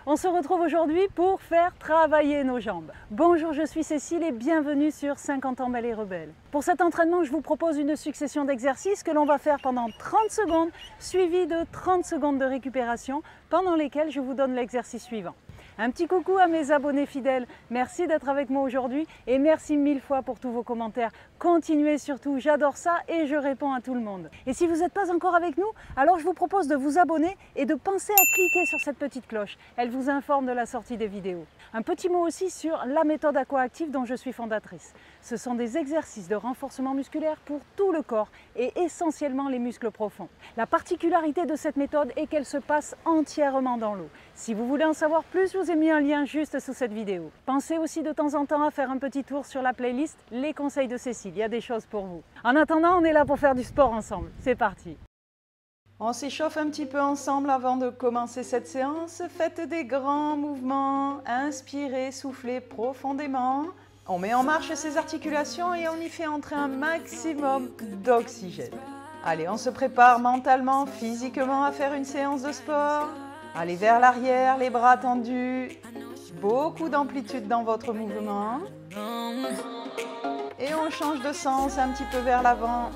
On se retrouve aujourd'hui pour faire travailler nos jambes. Bonjour, je suis Cécile et bienvenue sur 50 ans belle et rebelle. Pour cet entraînement, je vous propose une succession d'exercices que l'on va faire pendant 30 secondes, suivi de 30 secondes de récupération, pendant lesquelles je vous donne l'exercice suivant. Un petit coucou à mes abonnés fidèles, merci d'être avec moi aujourd'hui et merci mille fois pour tous vos commentaires. Continuez surtout, j'adore ça et je réponds à tout le monde. Et si vous n'êtes pas encore avec nous, alors je vous propose de vous abonner et de penser à cliquer sur cette petite cloche. Elle vous informe de la sortie des vidéos. Un petit mot aussi sur la méthode Aqua-Active dont je suis fondatrice. Ce sont des exercices de renforcement musculaire pour tout le corps et essentiellement les muscles profonds. La particularité de cette méthode est qu'elle se passe entièrement dans l'eau. Si vous voulez en savoir plus, je vous ai mis un lien juste sous cette vidéo. Pensez aussi de temps en temps à faire un petit tour sur la playlist Les conseils de Cécile, il y a des choses pour vous. En attendant, on est là pour faire du sport ensemble. C'est parti! On s'échauffe un petit peu ensemble avant de commencer cette séance. Faites des grands mouvements, inspirez, soufflez profondément. On met en marche ses articulations et on y fait entrer un maximum d'oxygène. Allez, on se prépare mentalement, physiquement à faire une séance de sport. Allez vers l'arrière, les bras tendus. Beaucoup d'amplitude dans votre mouvement. Et on change de sens un petit peu vers l'avant.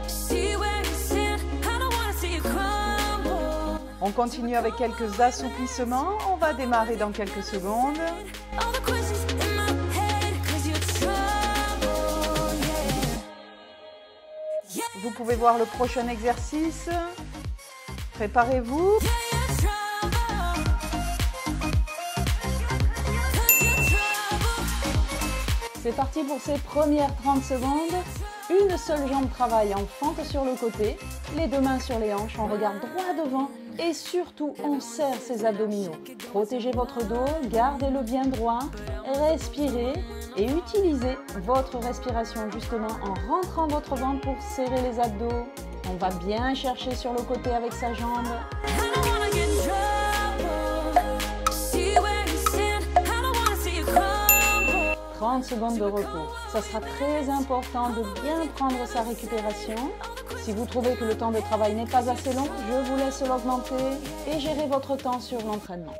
On continue avec quelques assouplissements. On va démarrer dans quelques secondes. Vous pouvez voir le prochain exercice. Préparez-vous. C'est parti pour ces premières 30 secondes. Une seule jambe travaille en fente sur le côté, les deux mains sur les hanches, on regarde droit devant et surtout on serre ses abdominaux. Protégez votre dos, gardez-le bien droit, respirez et utilisez votre respiration justement en rentrant votre ventre pour serrer les abdos. On va bien chercher sur le côté avec sa jambe. 30 secondes de repos. Ça sera très important de bien prendre sa récupération. Si vous trouvez que le temps de travail n'est pas assez long, je vous laisse l'augmenter et gérer votre temps sur l'entraînement.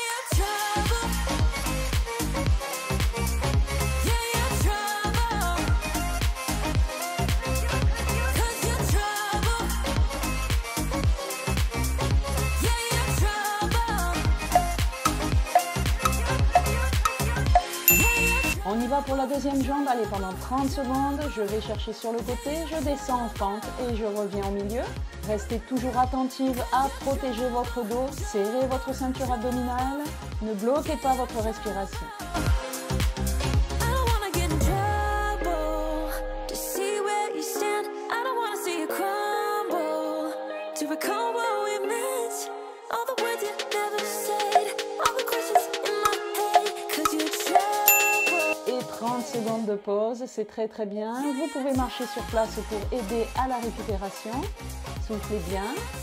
On y va pour la deuxième jambe, allez pendant 30 secondes, je vais chercher sur le côté, je descends en fente et je reviens au milieu. Restez toujours attentive à protéger votre dos, serrez votre ceinture abdominale, ne bloquez pas votre respiration. Secondes de pause, c'est très bien. Vous pouvez marcher sur place pour aider à la récupération. Soufflez bien.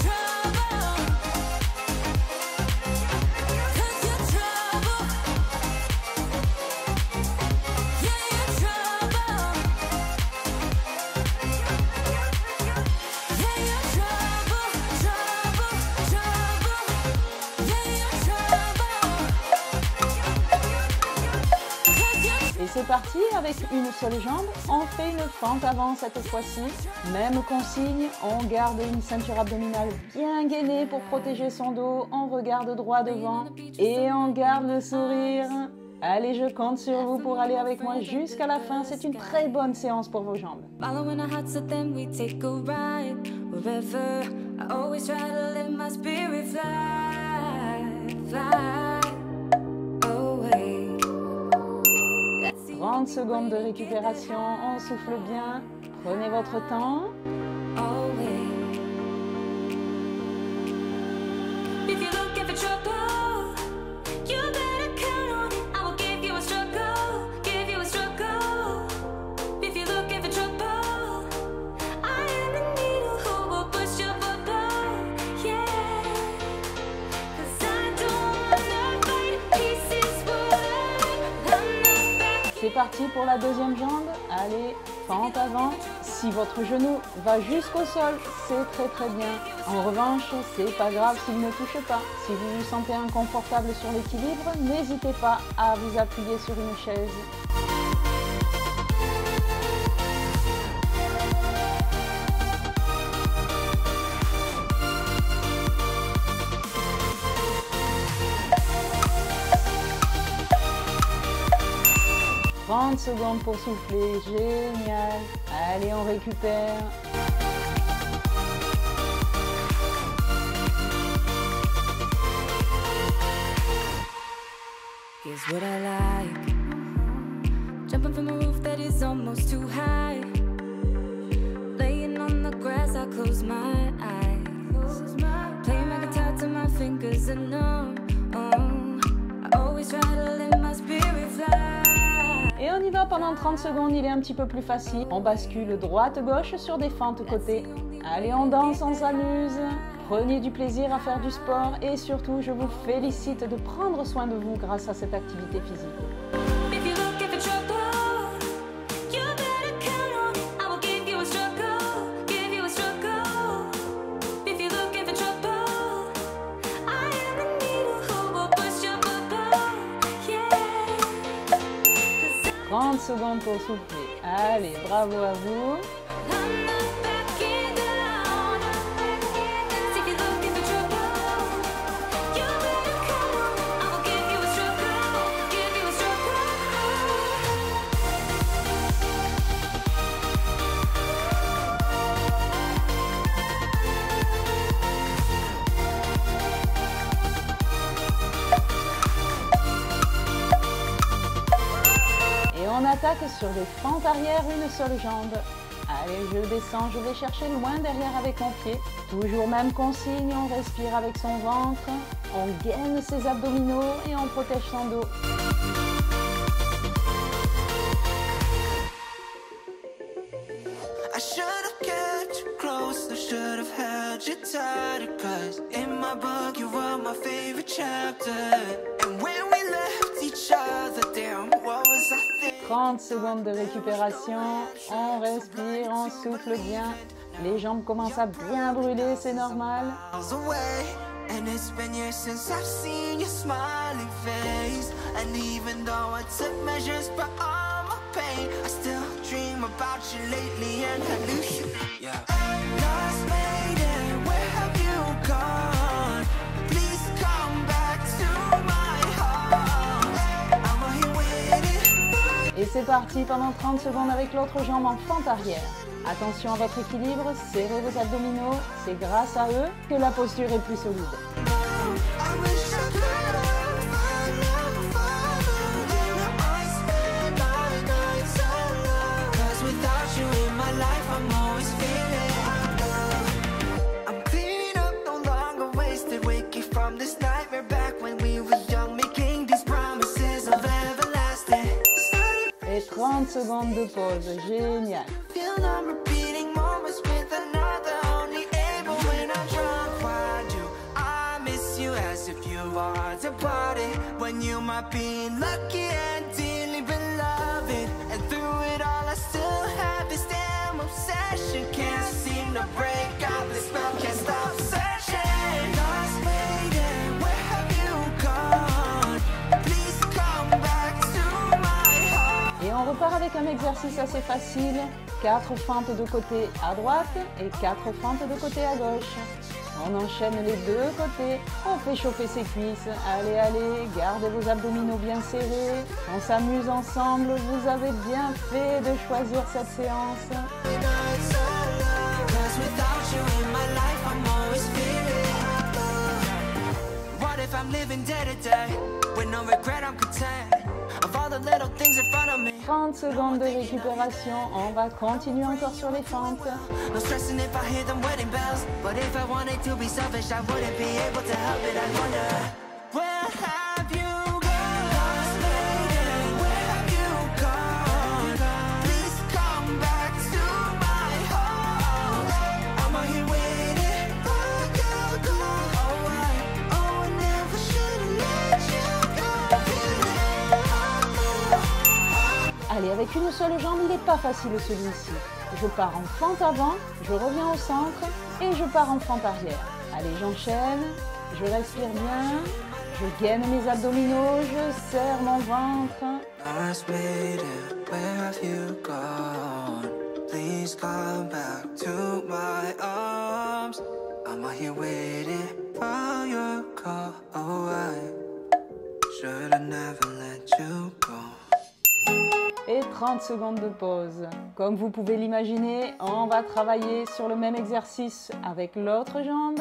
C'est parti, avec une seule jambe, on fait une fente avant cette fois-ci. Même consigne, on garde une ceinture abdominale bien gainée pour protéger son dos, on regarde droit devant et on garde le sourire. Allez, je compte sur vous pour aller avec moi jusqu'à la fin, c'est une très bonne séance pour vos jambes. Away. 30 secondes de récupération, on souffle bien, prenez votre temps. C'est parti pour la deuxième jambe. Allez, fente avant, Si votre genou va jusqu'au sol, c'est très bien. En revanche, c'est pas grave s'il ne touche pas. Si vous vous sentez inconfortable sur l'équilibre, n'hésitez pas à vous appuyer sur une chaise. « 30 secondes pour souffler, génial. Allez, on récupère. » Here's what I like. Jumping from a roof that is almost too high. Laying on the grass, I close my eyes. Playing my guitar till my fingers are numb. Oh, I always try to let my spirit fly. Et on y va pendant 30 secondes, il est un petit peu plus facile. On bascule droite-gauche sur des fentes côté. Allez, on danse, on s'amuse. Prenez du plaisir à faire du sport et surtout, je vous félicite de prendre soin de vous grâce à cette activité physique. « 30 secondes pour souffler. Allez, bravo à vous. On attaque sur des fentes arrière, une seule jambe. Allez, je descends, je vais chercher loin derrière avec mon pied. Toujours même consigne, on respire avec son ventre, on gaine ses abdominaux et on protège son dos. In my book, you were my favorite chapter. And when we left each other, damn, what was I thinking? 30 secondes de récupération, on respire, on souffle bien. Les jambes commencent à bien brûler, c'est normal. And it's been years since I've seen your smiling face. And even though I took measures for all my pain, I still dream about you lately and hallucinate. Yeah. Lost lady, where have you gone? Please come back to my heart. I'm here waiting. Et c'est parti pendant 30 secondes avec l'autre jambe en fente arrière. Attention à votre équilibre, serrez vos abdominaux, c'est grâce à eux que la posture est plus solide. Et 30 secondes de pause, génial. When you might be lucky and dearly beloved, and through it all I still have this damn obsession. Can't seem to break out this spell, can't stop searching. Lost lady, where have you gone? Please come back to my heart. Et on repart avec un exercice assez facile. 4 fentes de côté à droite et 4 fentes de côté à gauche. On enchaîne les deux côtés, on fait chauffer ses cuisses. Allez, allez, gardez vos abdominaux bien serrés. On s'amuse ensemble, vous avez bien fait de choisir cette séance. What if I'm living day to day with no regret, I'm content of all the little things in front of me. 30 secondes de récupération, on va continuer encore sur les fentes. No stressing if I hear them wedding bells, but if I wanted to be selfish, I wouldn't be able to help it. I wonder, where have you gone? Lost lady, where have you gone? Please come back to my heart. I'm out here waiting. Oh, I never should have let you go. Allez, avec une seule jambe, il n'est pas facile celui-ci. je pars en fente avant, je reviens au centre et je pars en fente arrière. Allez, j'enchaîne, je respire bien, je gaine mes abdominaux, je serre mon ventre. Please come back to my arms. I'm out here waiting for your call. Oh, I should've never let you go. Et 30 secondes de pause. Comme vous pouvez l'imaginer, on va travailler sur le même exercice avec l'autre jambe.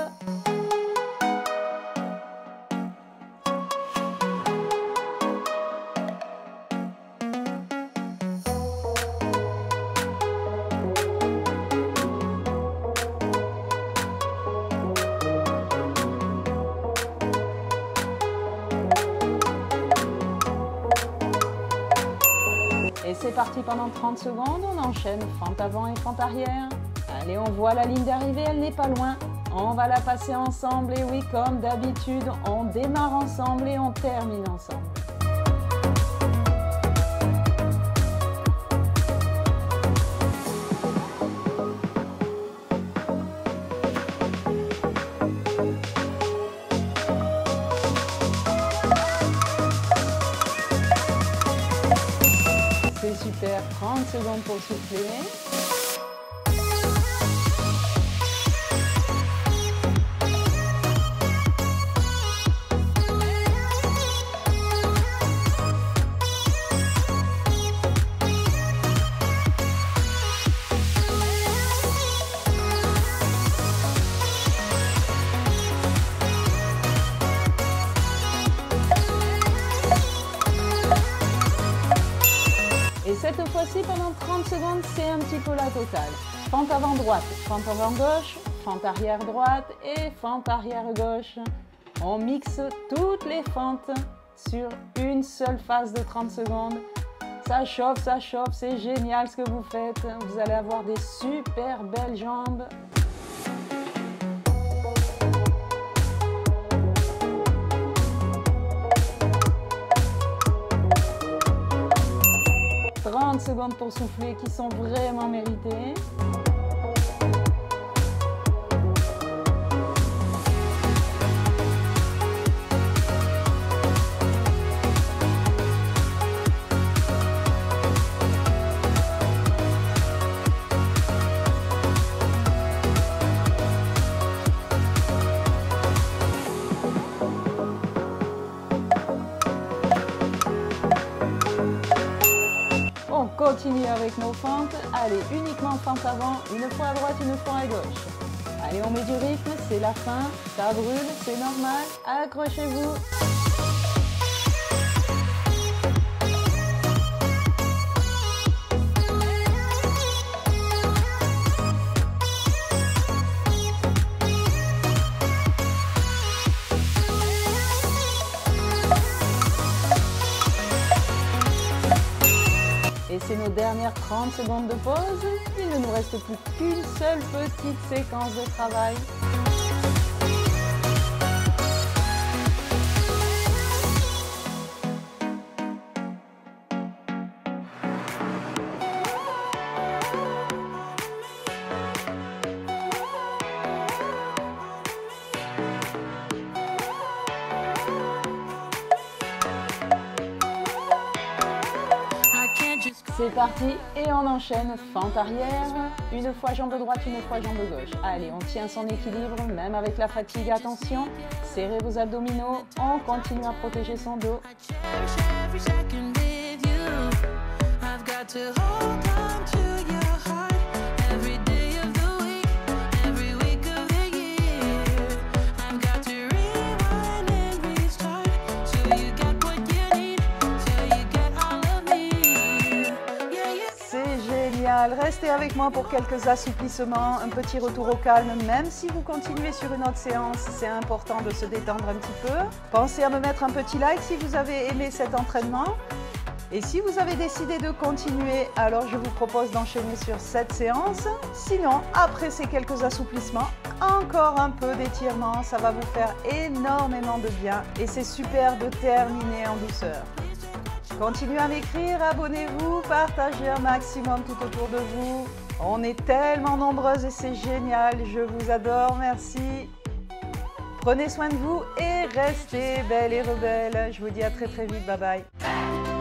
Et c'est parti pendant 30 secondes, on enchaîne fente avant et fente arrière. Allez, on voit la ligne d'arrivée, elle n'est pas loin. On va la passer ensemble et oui, comme d'habitude, on démarre ensemble et on termine ensemble. C'est super, 30 secondes pour souffler. Et cette fois-ci, pendant 30 secondes, c'est un petit peu la totale. Fente avant droite, fente avant gauche, fente arrière droite et fente arrière gauche. On mixe toutes les fentes sur une seule phase de 30 secondes. Ça chauffe, c'est génial ce que vous faites. Vous allez avoir des super belles jambes. Secondes pour souffler qui sont vraiment méritées. On continue avec nos fentes. Allez, uniquement fente avant, une fois à droite, une fois à gauche. Allez, on met du rythme, c'est la fin, ça brûle, c'est normal, accrochez-vous. Et c'est nos dernières 30 secondes de pause. Il ne nous reste plus qu'une seule petite séquence de travail. C'est parti et on enchaîne fente arrière, une fois jambe droite, une fois jambe gauche. Allez, on tient son équilibre, même avec la fatigue, attention, serrez vos abdominaux, on continue à protéger son dos. Restez avec moi pour quelques assouplissements, un petit retour au calme, même si vous continuez sur une autre séance, c'est important de se détendre un petit peu. Pensez à me mettre un petit like si vous avez aimé cet entraînement. Et si vous avez décidé de continuer, alors je vous propose d'enchaîner sur cette séance. Sinon, après ces quelques assouplissements, encore un peu d'étirement, ça va vous faire énormément de bien. Et c'est super de terminer en douceur. Continuez à m'écrire, abonnez-vous, partagez un maximum tout autour de vous. On est tellement nombreuses et c'est génial. Je vous adore, merci. Prenez soin de vous et restez belles et rebelles. Je vous dis à très très vite. Bye bye.